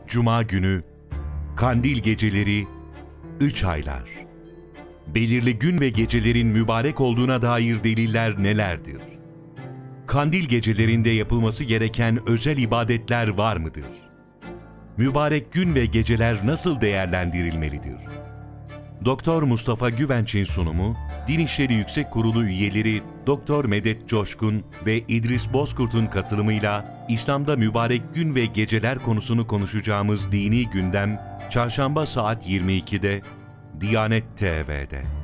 Cuma günü, Kandil Geceleri, 3 aylar. Belirli gün ve gecelerin mübarek olduğuna dair deliller nelerdir? Kandil gecelerinde yapılması gereken özel ibadetler var mıdır? Mübarek gün ve geceler nasıl değerlendirilmelidir? Doktor Mustafa Güvenç'in sunumu, Din İşleri Yüksek Kurulu üyeleri Doktor Medet Coşkun ve İdris Bozkurt'un katılımıyla İslam'da mübarek gün ve geceler konusunu konuşacağımız Dini Gündem, Çarşamba saat 22'de Diyanet TV'de.